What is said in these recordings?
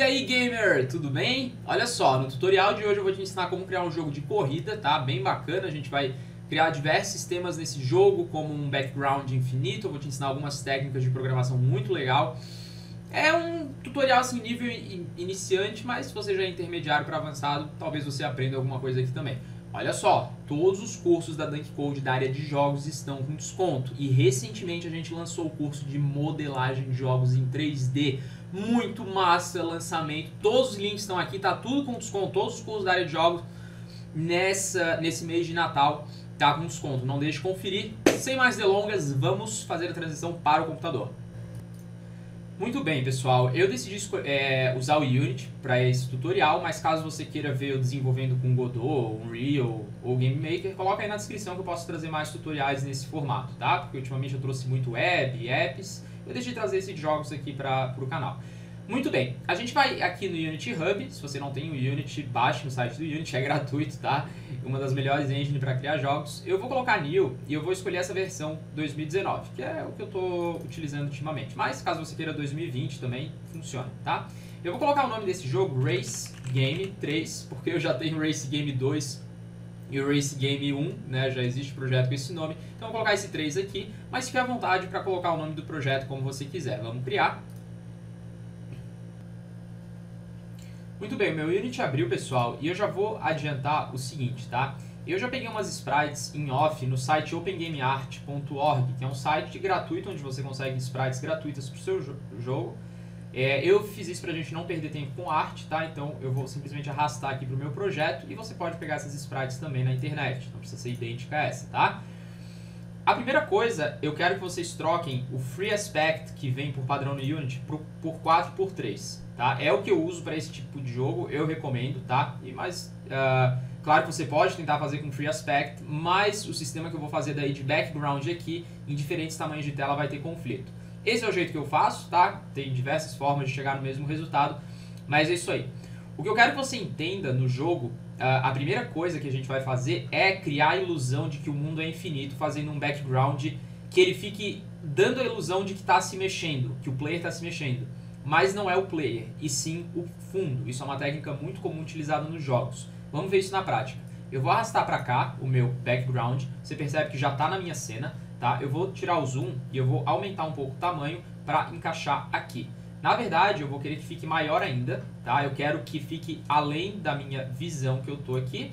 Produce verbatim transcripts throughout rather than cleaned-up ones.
aí, gamer, tudo bem? Olha só, no tutorial de hoje eu vou te ensinar como criar um jogo de corrida, tá? Bem bacana, a gente vai criar diversos sistemas nesse jogo, como um background infinito, eu vou te ensinar algumas técnicas de programação muito legal. É um tutorial assim, nível iniciante, mas se você já é intermediário para avançado, talvez você aprenda alguma coisa aqui também. Olha só, todos os cursos da Dunk Code da área de jogos estão com desconto. E recentemente a gente lançou o curso de modelagem de jogos em três D. Muito massa, lançamento. Todos os links estão aqui, tá tudo com desconto. Todos os cursos da área de jogos nessa, nesse mês de Natal tá com desconto. Não deixe de conferir. Sem mais delongas, vamos fazer a transição para o computador. Muito bem, pessoal, eu decidi é, usar o Unity para esse tutorial, mas caso você queira ver eu desenvolvendo com Godot, Unreal ou Game Maker, coloca aí na descrição que eu posso trazer mais tutoriais nesse formato, tá? Porque ultimamente eu trouxe muito web, apps, eu deixei trazer esses jogos aqui para o canal. Muito bem, a gente vai aqui no Unity Hub. Se você não tem o Unity, baixe no site do Unity, é gratuito, tá? Uma das melhores engines para criar jogos. Eu vou colocar New e eu vou escolher essa versão dois mil e dezenove, que é o que eu estou utilizando ultimamente. Mas caso você queira dois mil e vinte também, funciona, tá? Eu vou colocar o nome desse jogo Race Game três, porque eu já tenho Race Game dois e o Race Game um, né? Já existe projeto com esse nome. Então eu vou colocar esse três aqui, mas fique à vontade para colocar o nome do projeto como você quiser. Vamos criar. Muito bem, o meu Unity abriu, pessoal, e eu já vou adiantar o seguinte, tá? Eu já peguei umas sprites em off no site open game art ponto org, que é um site gratuito onde você consegue sprites gratuitas para o seu jo jogo. É, eu fiz isso para a gente não perder tempo com arte, tá? Então eu vou simplesmente arrastar aqui para o meu projeto e você pode pegar essas sprites também na internet, não precisa ser idêntica a essa, tá? A primeira coisa, eu quero que vocês troquem o Free Aspect que vem por padrão no Unity por, por quatro por três, tá? É o que eu uso para esse tipo de jogo, eu recomendo, tá? E, mas, uh, claro que você pode tentar fazer com Free Aspect, mas o sistema que eu vou fazer daí de background aqui, em diferentes tamanhos de tela, vai ter conflito. Esse é o jeito que eu faço, tá? Tem diversas formas de chegar no mesmo resultado, mas é isso aí. O que eu quero que você entenda no jogo, a primeira coisa que a gente vai fazer é criar a ilusão de que o mundo é infinito, fazendo um background que ele fique dando a ilusão de que está se mexendo, que o player está se mexendo. Mas não é o player, e sim o fundo. Isso é uma técnica muito comum utilizada nos jogos. Vamos ver isso na prática. Eu vou arrastar para cá o meu background, você percebe que já está na minha cena, tá? Eu vou tirar o zoom e eu vou aumentar um pouco o tamanho para encaixar aqui. Na verdade, eu vou querer que fique maior ainda, tá? Eu quero que fique além da minha visão que eu tô aqui,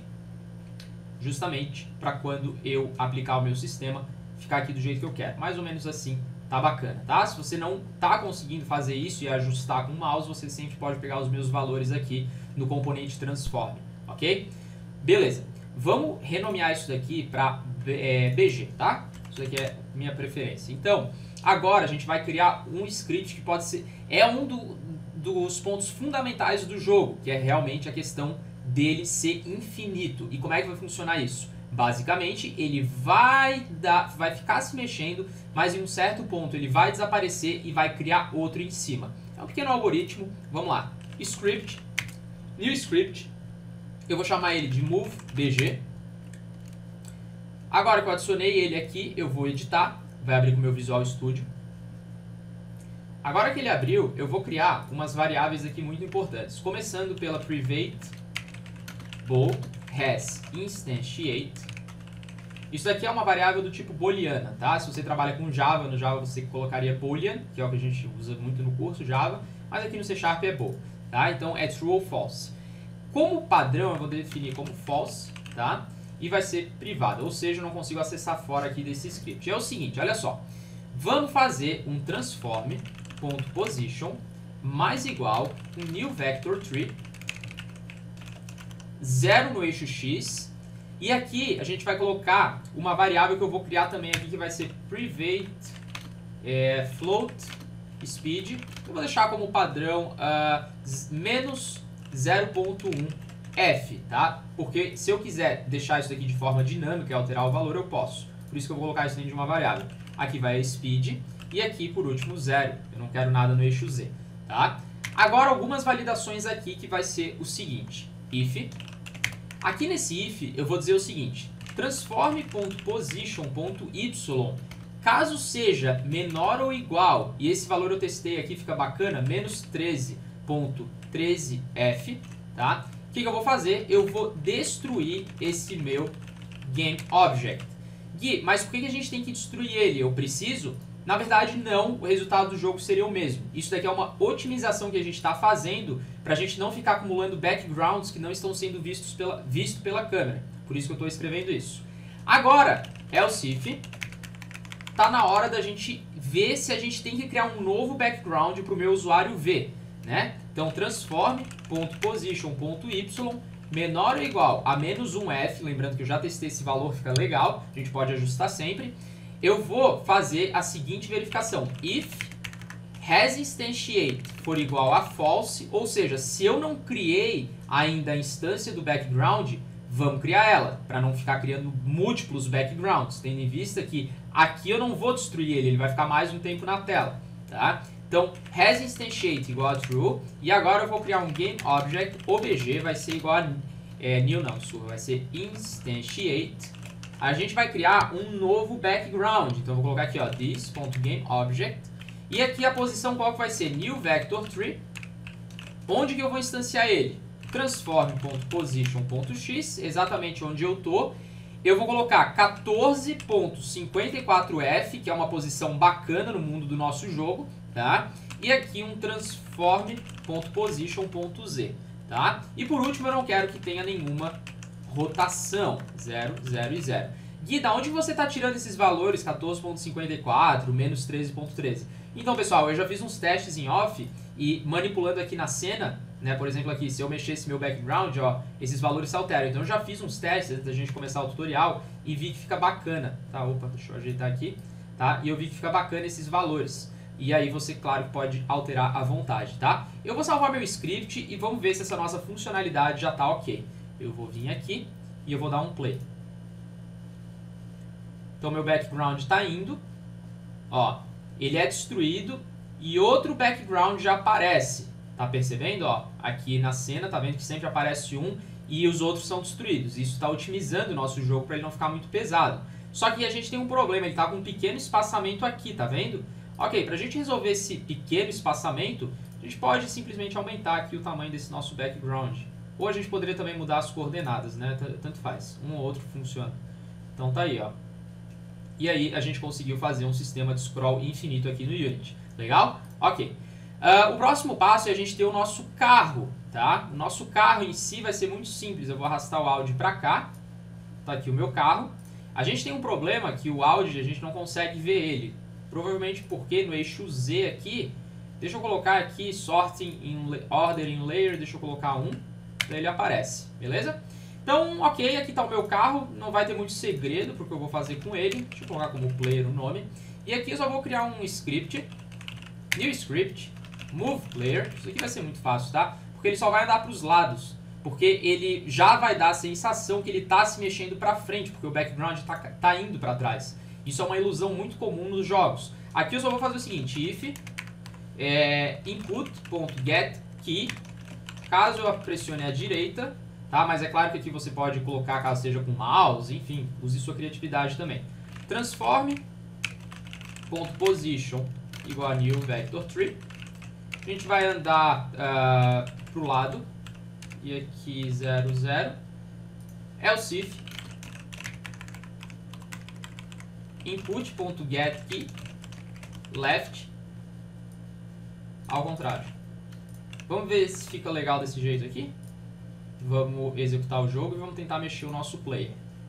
justamente para quando eu aplicar o meu sistema, ficar aqui do jeito que eu quero. Mais ou menos assim, tá bacana, tá? Se você não tá conseguindo fazer isso e ajustar com o mouse, você sempre pode pegar os meus valores aqui no componente Transform, ok? Beleza. Vamos renomear isso daqui para é, B G, tá? Isso daqui é minha preferência. Então, agora a gente vai criar um script que pode ser... É um do, dos pontos fundamentais do jogo, que é realmente a questão dele ser infinito. E como é que vai funcionar isso? Basicamente, ele vai, dar, vai ficar se mexendo, mas em um certo ponto ele vai desaparecer e vai criar outro em cima. É um pequeno algoritmo. Vamos lá. Script. New script. Eu vou chamar ele de moveBG. Agora que eu adicionei ele aqui, eu vou editar. Vai abrir com o meu Visual Studio. Agora que ele abriu, eu vou criar umas variáveis aqui muito importantes. Começando pela private bool has instantiate. Isso aqui é uma variável do tipo booleana, tá? Se você trabalha com Java, no Java você colocaria boolean, que é o que a gente usa muito no curso Java, mas aqui no C Sharp é bool, tá? Então é true ou false. Como padrão eu vou definir como false, tá? E vai ser privada, ou seja, eu não consigo acessar fora aqui desse script. É o seguinte, olha só. Vamos fazer um transform.position mais igual um new vector tree, zero no eixo X, e aqui a gente vai colocar uma variável que eu vou criar também aqui, que vai ser private é, float speed. Eu vou deixar como padrão uh, menos zero ponto um F, tá? Porque se eu quiser deixar isso aqui de forma dinâmica e alterar o valor, eu posso. Por isso que eu vou colocar isso dentro de uma variável. Aqui vai a speed e aqui, por último, zero. Eu não quero nada no eixo Z, tá? Agora, algumas validações aqui que vai ser o seguinte. If. Aqui nesse if, eu vou dizer o seguinte. Transform.position.y, caso seja menor ou igual, e esse valor eu testei aqui, fica bacana, menos treze, ponto treze f, tá? O que, que eu vou fazer? Eu vou destruir esse meu GameObject. Gui, mas por que, que a gente tem que destruir ele? Eu preciso? Na verdade, não. O resultado do jogo seria o mesmo. Isso daqui é uma otimização que a gente está fazendo para a gente não ficar acumulando backgrounds que não estão sendo vistos pela, visto pela câmera. Por isso que eu estou escrevendo isso. Agora, else if, tá na hora da gente ver se a gente tem que criar um novo background para o meu usuário ver, né? Então, transform.position.y menor ou igual a menos um f, lembrando que eu já testei esse valor, fica legal, a gente pode ajustar sempre. Eu vou fazer a seguinte verificação: if hasInstantiate for igual a false, ou seja, se eu não criei ainda a instância do background, vamos criar ela, para não ficar criando múltiplos backgrounds, tendo em vista que aqui eu não vou destruir ele, ele vai ficar mais um tempo na tela, tá? Então, hasInstantiate igual a true, e agora eu vou criar um GameObject, obj vai ser igual a é, new não, surra, vai ser instantiate. A gente vai criar um novo background, então eu vou colocar aqui, ó, this.GameObject, e aqui a posição qual que vai ser? New Vector Tree. Onde que eu vou instanciar ele? Transform.position.x, exatamente onde eu tô. Eu vou colocar quatorze ponto cinquenta e quatro f, que é uma posição bacana no mundo do nosso jogo, tá? E aqui um transform.position.z, tá? E por último, eu não quero que tenha nenhuma rotação, zero, zero e zero. Gui, da onde você está tirando esses valores, quatorze ponto cinquenta e quatro, menos treze ponto treze? Então, pessoal, eu já fiz uns testes em off e manipulando aqui na cena, né, por exemplo aqui, se eu mexesse meu background, ó, esses valores se alteram. Então eu já fiz uns testes antes da gente começar o tutorial e vi que fica bacana, tá? Opa, deixa eu ajeitar aqui, tá? E eu vi que fica bacana esses valores. E aí você, claro, pode alterar à vontade, tá? Eu vou salvar meu script e vamos ver se essa nossa funcionalidade já tá ok. Eu vou vir aqui e eu vou dar um play. Então meu background está indo, ó, ele é destruído e outro background já aparece. Tá percebendo? Ó, aqui na cena, tá vendo que sempre aparece um e os outros são destruídos. Isso está otimizando o nosso jogo para ele não ficar muito pesado. Só que a gente tem um problema, ele tá com um pequeno espaçamento aqui, tá vendo? Ok, pra gente resolver esse pequeno espaçamento, a gente pode simplesmente aumentar aqui o tamanho desse nosso background. Ou a gente poderia também mudar as coordenadas, né? Tanto faz, um ou outro funciona. Então tá aí, ó. E aí a gente conseguiu fazer um sistema de scroll infinito aqui no Unity. Legal? Ok. Uh, o próximo passo é a gente ter o nosso carro, tá? O nosso carro em si vai ser muito simples. Eu vou arrastar o Audi para cá. Tá aqui o meu carro. A gente tem um problema que o Audi a gente não consegue ver ele. Provavelmente porque no eixo Z aqui, deixa eu colocar aqui Sorting in Order in Layer, deixa eu colocar um, daí ele aparece, beleza? Então, ok, aqui está o meu carro, não vai ter muito segredo porque eu vou fazer com ele. Deixa eu colocar como player o nome. E aqui eu só vou criar um script, new script, move player, isso aqui vai ser muito fácil, tá? Porque ele só vai andar para os lados, porque ele já vai dar a sensação que ele está se mexendo para frente, porque o background está tá indo para trás. Isso é uma ilusão muito comum nos jogos. Aqui eu só vou fazer o seguinte, if é, input.getKey, caso eu pressione a direita, tá? Mas é claro que aqui você pode colocar caso seja com mouse, enfim, use sua criatividade também. Transform.position igual a new vector tree. A gente vai andar uh, para o lado, e aqui zero, zero, else if input.getKey left, ao contrário. Vamos ver se fica legal desse jeito aqui. Vamos executar o jogo e vamos tentar mexer o nosso player.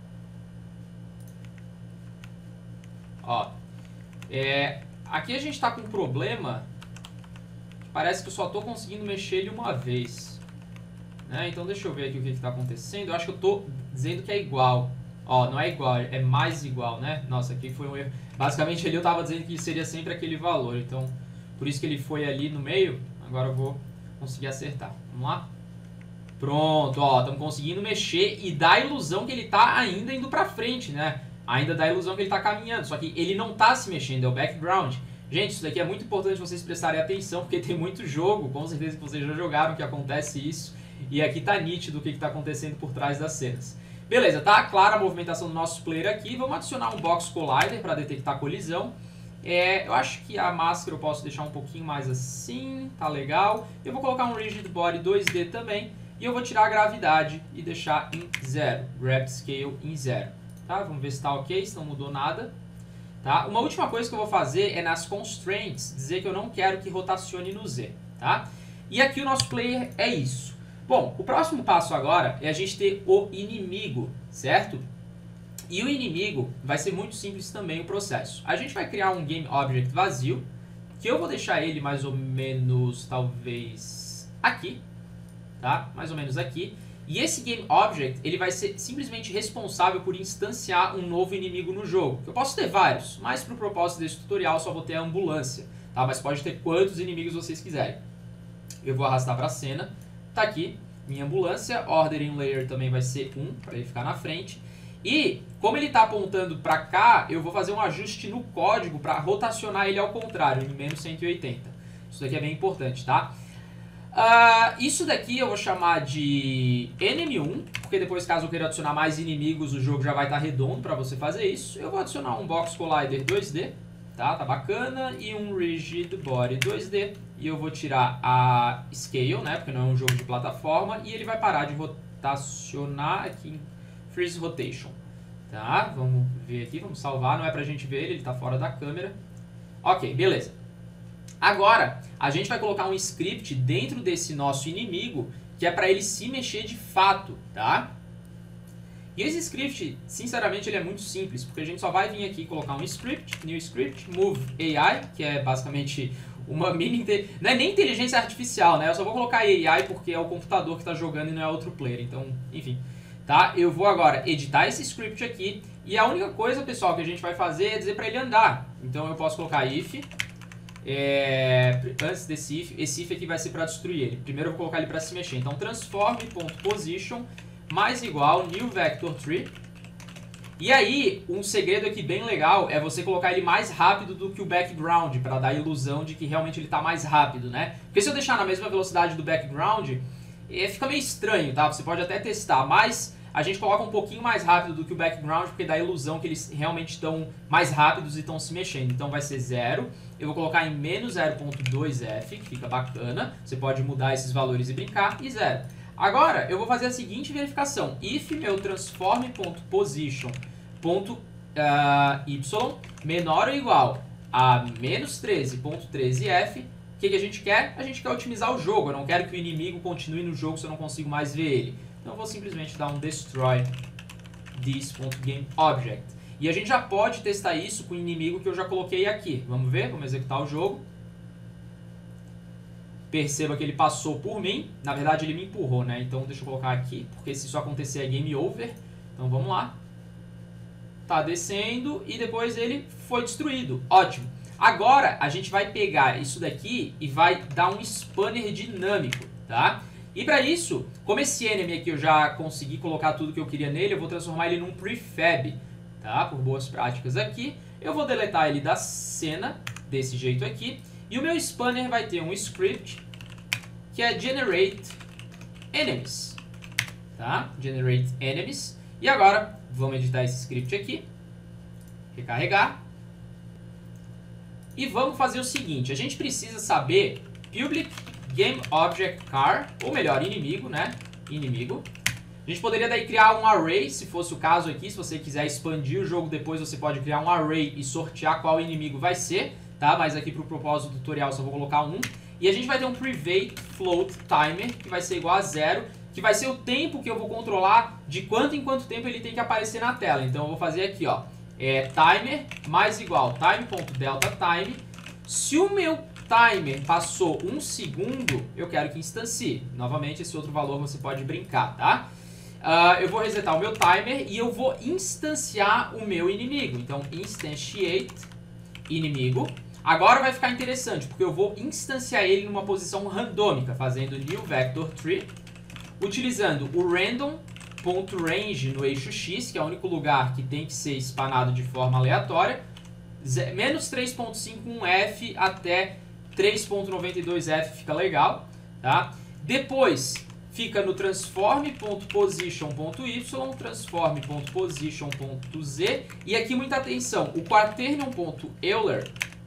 Ó, é, aqui a gente está com um problema. Parece que eu só estou conseguindo mexer ele uma vez, né? Então deixa eu ver aqui o que está acontecendo. Eu acho que eu estou dizendo que é igual. Ó, não é igual, é mais igual, né? Nossa, aqui foi um erro. Basicamente ali eu estava dizendo que seria sempre aquele valor. Então, por isso que ele foi ali no meio. Agora eu vou conseguir acertar. Vamos lá? Pronto, ó, estamos conseguindo mexer e dá a ilusão que ele está ainda indo para frente, né? Ainda dá a ilusão que ele está caminhando, só que ele não está se mexendo, é o background. Gente, isso daqui é muito importante vocês prestarem atenção, porque tem muito jogo, com certeza que vocês já jogaram que acontece isso, e aqui tá nítido o que está acontecendo por trás das cenas. Beleza, tá clara a movimentação do nosso player aqui, vamos adicionar um Box Collider para detectar colisão, É, eu acho que a máscara eu posso deixar um pouquinho mais assim, tá legal. Eu vou colocar um Rigid Body dois D também. E eu vou tirar a gravidade e deixar em zero. Grab Scale em zero. Tá? Vamos ver se tá ok, se não mudou nada. Tá? Uma última coisa que eu vou fazer é nas Constraints dizer que eu não quero que rotacione no Z. Tá? E aqui o nosso player é isso. Bom, o próximo passo agora é a gente ter o inimigo, certo? E o inimigo vai ser muito simples também o processo. A gente vai criar um Game Object vazio, que eu vou deixar ele mais ou menos, talvez, aqui. Tá? Mais ou menos aqui. E esse Game Object, ele vai ser simplesmente responsável por instanciar um novo inimigo no jogo. Eu posso ter vários, mas para o propósito desse tutorial só vou ter a ambulância. Tá? Mas pode ter quantos inimigos vocês quiserem. Eu vou arrastar para a cena. Tá aqui, minha ambulância. Ordering Layer também vai ser um, para ele ficar na frente. E, como ele está apontando para cá, eu vou fazer um ajuste no código para rotacionar ele ao contrário, em menos cento e oitenta. Isso daqui é bem importante, tá? Uh, isso daqui eu vou chamar de enemy um, porque depois, caso eu queira adicionar mais inimigos, o jogo já vai estar redondo para você fazer isso. Eu vou adicionar um Box Collider dois D, tá? Tá bacana. E um Rigid Body dois D. E eu vou tirar a Scale, né? Porque não é um jogo de plataforma. E ele vai parar de rotacionar aqui em Freeze Rotation. Tá? Vamos ver aqui, vamos salvar. Não é pra gente ver ele, ele tá fora da câmera. Ok, beleza. Agora, a gente vai colocar um script dentro desse nosso inimigo, que é para ele se mexer de fato, tá? E esse script, sinceramente, ele é muito simples, porque a gente só vai vir aqui e colocar um script, new script, move A I, que é basicamente uma mini... Não é nem inteligência artificial, né? Eu só vou colocar A I porque é o computador que está jogando e não é outro player, então, enfim. Tá? Eu vou agora editar esse script aqui, e a única coisa, pessoal, que a gente vai fazer é dizer para ele andar. Então eu posso colocar if... É, antes desse if, esse if aqui vai ser para destruir ele. Primeiro eu vou colocar ele para se mexer. Então transform.position mais igual new vector tree. E aí, um segredo aqui bem legal é você colocar ele mais rápido do que o background, para dar a ilusão de que realmente ele está mais rápido, né? Porque se eu deixar na mesma velocidade do background, é, fica meio estranho, tá? Você pode até testar, mas a gente coloca um pouquinho mais rápido do que o background, porque dá a ilusão que eles realmente estão mais rápidos e estão se mexendo. Então vai ser zero. Eu vou colocar em menos zero ponto dois F, que fica bacana. Você pode mudar esses valores e brincar. E zero. Agora, eu vou fazer a seguinte verificação. If meu transform.position.y menor ou igual a menos treze ponto treze F, o que, que a gente quer? A gente quer otimizar o jogo. Eu não quero que o inimigo continue no jogo se eu não consigo mais ver ele. Então eu vou simplesmente dar um destroy this.gameObject. E a gente já pode testar isso com o inimigo que eu já coloquei aqui. Vamos ver? Vamos executar o jogo. Perceba que ele passou por mim. Na verdade, ele me empurrou, né? Então deixa eu colocar aqui, porque se isso acontecer é game over. Então vamos lá. Tá descendo e depois ele foi destruído. Ótimo. Agora a gente vai pegar isso daqui e vai dar um spanner dinâmico, tá? E para isso, como esse enemy aqui eu já consegui colocar tudo que eu queria nele, eu vou transformar ele num prefab, tá? Por boas práticas aqui. Eu vou deletar ele da cena, desse jeito aqui. E o meu spanner vai ter um script, que é generate enemies, tá? Generate enemies. E agora, vamos editar esse script aqui. Recarregar. E vamos fazer o seguinte, a gente precisa saber public game object car, ou melhor, inimigo, né? Inimigo. A gente poderia daí criar um array, se fosse o caso aqui, se você quiser expandir o jogo depois, você pode criar um array e sortear qual inimigo vai ser, tá? Mas aqui para o propósito do tutorial só vou colocar um. E a gente vai ter um private float timer, que vai ser igual a zero, que vai ser o tempo que eu vou controlar de quanto em quanto tempo ele tem que aparecer na tela. Então eu vou fazer aqui, ó, é timer mais igual time.deltaTime. Se o meu timer passou um segundo, eu quero que instancie. Novamente, esse outro valor você pode brincar, tá? Uh, eu vou resetar o meu timer e eu vou instanciar o meu inimigo. Então, instantiate inimigo. Agora vai ficar interessante, porque eu vou instanciar ele numa posição randômica, fazendo new vector tree, utilizando o random.range no eixo X, que é o único lugar que tem que ser espanado de forma aleatória, menos três ponto cinquenta e um F até três ponto noventa e dois F fica legal, tá? Depois fica no transform.position.y, transform.position.z, e aqui muita atenção, o quaternion.euler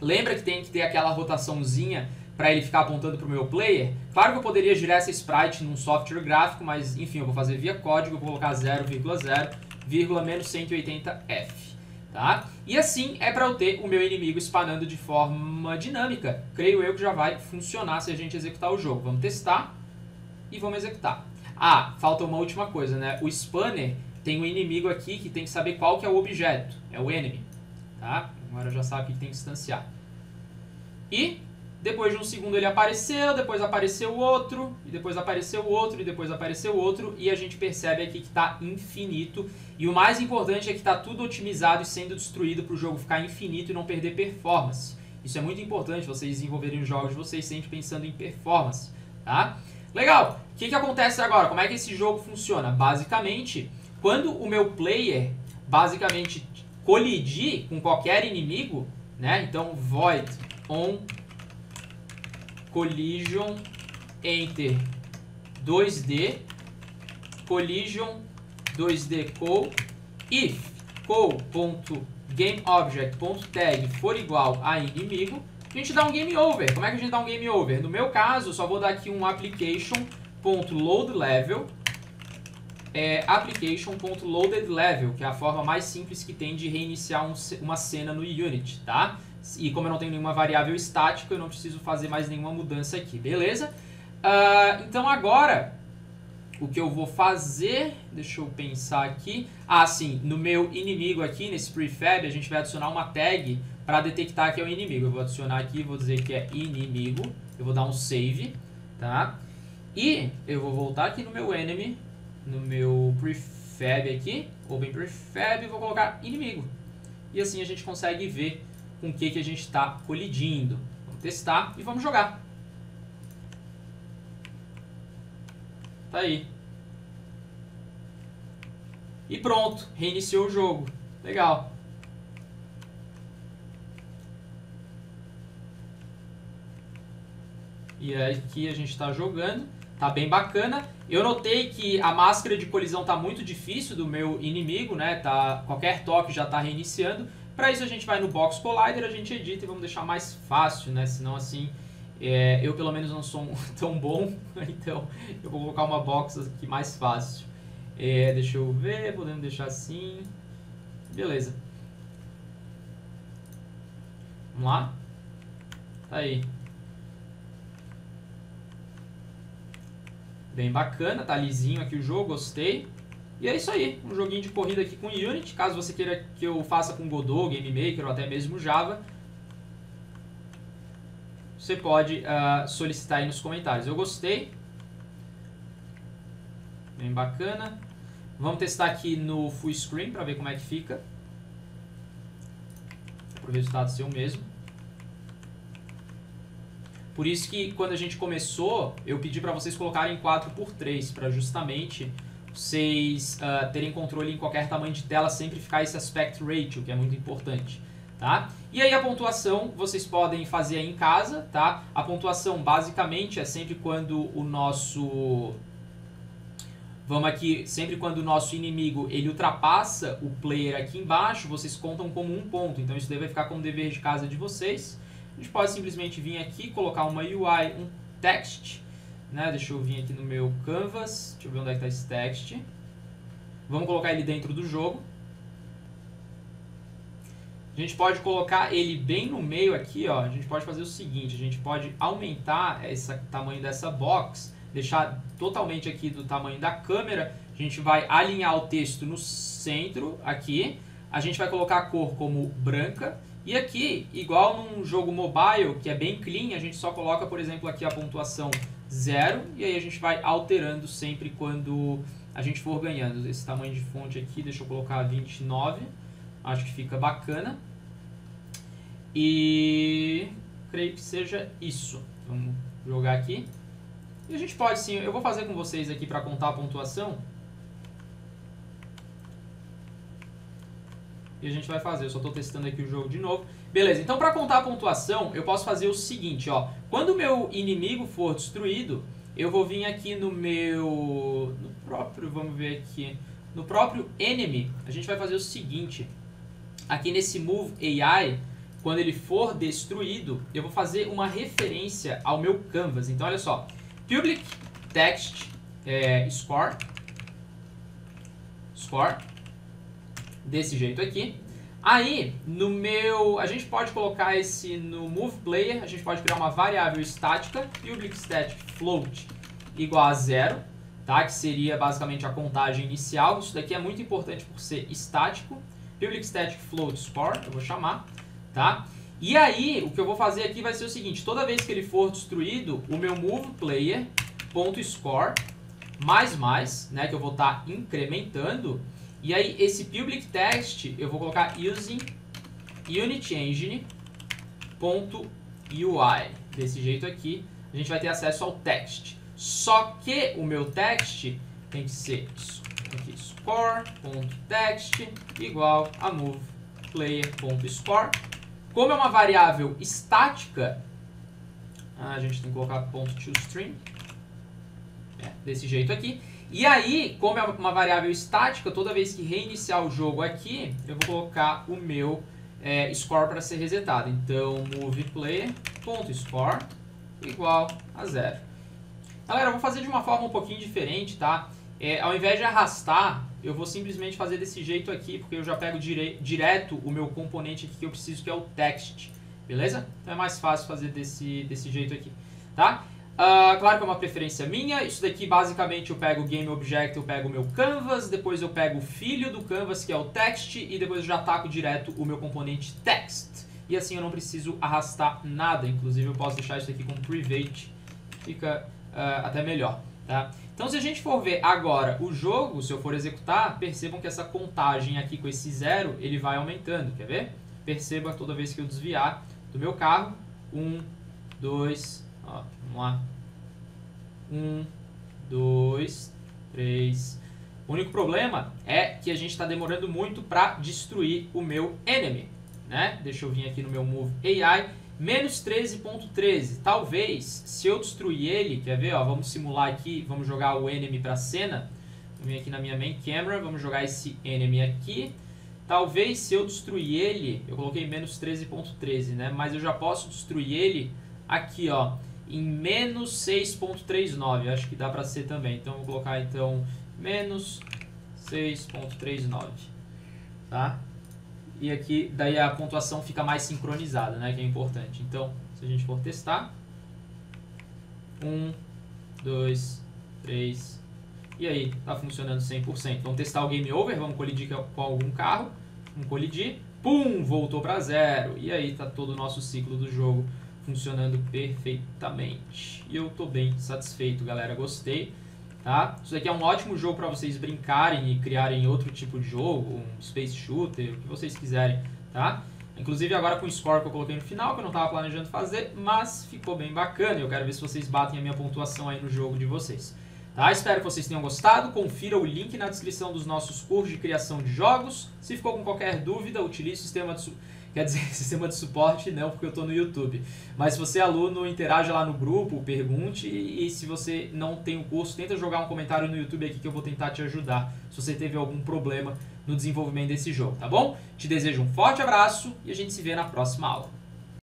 Lembra que tem que ter aquela rotaçãozinha para ele ficar apontando para o meu player? Claro que eu poderia girar essa sprite num software gráfico, mas enfim, eu vou fazer via código, eu vou colocar zero vírgula zero vírgula menos cento e oitenta F. Tá? E assim é para eu ter o meu inimigo spanando de forma dinâmica. Creio eu que já vai funcionar se a gente executar o jogo. Vamos testar e vamos executar. Ah, falta uma última coisa, né? O spanner tem um inimigo aqui que tem que saber qual que é o objeto. É o enemy. Tá? Agora já sabe que tem que instanciar. E depois de um segundo ele apareceu, depois apareceu outro, e depois apareceu outro, e depois apareceu outro, e a gente percebe aqui que está infinito. E o mais importante é que está tudo otimizado e sendo destruído para o jogo ficar infinito e não perder performance. Isso é muito importante, vocês desenvolverem os jogos de vocês sempre pensando em performance. Tá? Legal! O que, que acontece agora? Como é que esse jogo funciona? Basicamente, quando o meu player basicamente colidir com qualquer inimigo, né? Então, void on collision enter dois D collision dois D call if call.gameObject.tag for igual a inimigo, a gente dá um game over. Como é que a gente dá um game over? No meu caso, só vou dar aqui um application.loadLevel é, application.loadedLevel, que é a forma mais simples que tem de reiniciar um, uma cena no Unity, tá? E como eu não tenho nenhuma variável estática, eu não preciso fazer mais nenhuma mudança aqui, beleza? Uh, então agora, o que eu vou fazer, deixa eu pensar aqui. Ah, sim, no meu inimigo aqui, nesse prefab, a gente vai adicionar uma tag para detectar que é o inimigo. Eu vou adicionar aqui, vou dizer que é inimigo, eu vou dar um save, tá? E eu vou voltar aqui no meu enemy, no meu prefab aqui, open prefab, e vou colocar inimigo. E assim a gente consegue ver com o que, que a gente está colidindo. Vamos testar e vamos jogar. Tá aí. E pronto, reiniciou o jogo. Legal. E aqui a gente está jogando. Tá bem bacana. Eu notei que a máscara de colisão tá muito difícil do meu inimigo, né? Tá, qualquer toque já está reiniciando. Para isso a gente vai no Box Collider, a gente edita e vamos deixar mais fácil, né? Senão assim, é, eu pelo menos não sou tão bom, então eu vou colocar uma box aqui mais fácil. É, deixa eu ver, podemos deixar assim. Beleza. Vamos lá? Tá aí. Bem bacana, tá lisinho aqui o jogo, gostei. E é isso aí, um joguinho de corrida aqui com Unity. Caso você queira que eu faça com Godot, Game Maker ou até mesmo Java, você pode uh, solicitar aí nos comentários. Eu gostei. Bem bacana. Vamos testar aqui no full screen para ver como é que fica. Para o resultado ser o mesmo. Por isso que quando a gente começou, eu pedi para vocês colocarem quatro por três, para justamente vocês uh, terem controle em qualquer tamanho de tela, sempre ficar esse aspect ratio, que é muito importante. Tá? E aí a pontuação vocês podem fazer aí em casa, tá? A pontuação basicamente é sempre quando o nosso... Vamos aqui, sempre quando o nosso inimigo ele ultrapassa o player aqui embaixo, vocês contam como um ponto. Então isso daí vai ficar como dever de casa de vocês. A gente pode simplesmente vir aqui, colocar uma U I, um text, né? Deixa eu vir aqui no meu canvas, deixa eu ver onde é que está esse text. Vamos colocar ele dentro do jogo. A gente pode colocar ele bem no meio aqui, ó. A gente pode fazer o seguinte, a gente pode aumentar esse tamanho dessa box, deixar totalmente aqui do tamanho da câmera. A gente vai alinhar o texto no centro aqui. A gente vai colocar a cor como branca. E aqui, igual num jogo mobile, que é bem clean, a gente só coloca, por exemplo, aqui a pontuação zero. E aí a gente vai alterando sempre quando a gente for ganhando. Esse tamanho de fonte aqui, deixa eu colocar vinte e nove. Acho que fica bacana. E creio que seja isso. Vamos jogar aqui. E a gente pode sim, eu vou fazer com vocês aqui para contar a pontuação. E a gente vai fazer, eu só estou testando aqui o jogo de novo. Beleza, então para contar a pontuação, eu posso fazer o seguinte, ó. Quando o meu inimigo for destruído, eu vou vir aqui no meu... No próprio, vamos ver aqui... No próprio enemy, a gente vai fazer o seguinte. Aqui nesse Move A I, quando ele for destruído, eu vou fazer uma referência ao meu canvas. Então, olha só, public text é, score, score, desse jeito aqui. Aí, no meu, a gente pode colocar esse no move player, a gente pode criar uma variável estática, public static float igual a zero, tá? Que seria basicamente a contagem inicial. Isso daqui é muito importante por ser estático. Public static float score, eu vou chamar, tá? E aí, o que eu vou fazer aqui vai ser o seguinte, toda vez que ele for destruído, o meu move player ponto score mais mais, né, que eu vou estar tá incrementando. E aí, esse public text, eu vou colocar using unitengine.ui. Desse jeito aqui, a gente vai ter acesso ao text. Só que o meu text tem que ser aqui, score.text igual a movePlayer.score. Como é uma variável estática, a gente tem que colocar ponto toString. É, desse jeito aqui. E aí, como é uma variável estática, toda vez que reiniciar o jogo aqui, eu vou colocar o meu é, score para ser resetado. Então, movePlayer.score igual a zero. Galera, eu vou fazer de uma forma um pouquinho diferente, tá? É, ao invés de arrastar, eu vou simplesmente fazer desse jeito aqui, porque eu já pego dire direto o meu componente aqui que eu preciso, que é o text. Beleza? Então é mais fácil fazer desse, desse jeito aqui, tá? Uh, claro que é uma preferência minha, isso daqui basicamente eu pego o GameObject, eu pego o meu canvas, depois eu pego o filho do canvas, que é o text, e depois eu já taco direto o meu componente text. E assim eu não preciso arrastar nada, inclusive eu posso deixar isso aqui com private, fica uh, até melhor, tá? Então se a gente for ver agora o jogo, se eu for executar, percebam que essa contagem aqui com esse zero, ele vai aumentando, quer ver? Perceba toda vez que eu desviar do meu carro, um, dois... Ó, vamos lá. Um, dois, três. O único problema é que a gente está demorando muito para destruir o meu enemy, né? Deixa eu vir aqui no meu move A I. Menos treze ponto treze. Talvez, se eu destruir ele, quer ver? Ó, vamos simular aqui, vamos jogar o enemy para a cena. Vou vir aqui na minha main camera, vamos jogar esse enemy aqui. Talvez, se eu destruir ele, eu coloquei menos treze ponto treze, né? Mas eu já posso destruir ele aqui, ó, em menos seis ponto trinta e nove, acho que dá pra ser também. Então, vou colocar, então, menos seis ponto trinta e nove, tá? E aqui, daí a pontuação fica mais sincronizada, né, que é importante. Então, se a gente for testar, um, dois, três, e aí, tá funcionando cem por cento. Vamos testar o game over, vamos colidir com algum carro, vamos colidir, pum, voltou pra zero. E aí, tá todo o nosso ciclo do jogo funcionando perfeitamente. E eu tô bem satisfeito, galera. Gostei, tá? Isso daqui é um ótimo jogo para vocês brincarem e criarem outro tipo de jogo, um space shooter, o que vocês quiserem, tá? Inclusive agora com o score que eu coloquei no final, que eu não tava planejando fazer, mas ficou bem bacana. Eu quero ver se vocês batem a minha pontuação aí no jogo de vocês. Tá? Espero que vocês tenham gostado. Confira o link na descrição dos nossos cursos de criação de jogos. Se ficou com qualquer dúvida, utilize o sistema de... Quer dizer, sistema de suporte não, porque eu estou no YouTube. Mas se você é aluno, interaja lá no grupo, pergunte. E se você não tem o curso, tenta jogar um comentário no YouTube aqui que eu vou tentar te ajudar. Se você teve algum problema no desenvolvimento desse jogo, tá bom? Te desejo um forte abraço e a gente se vê na próxima aula.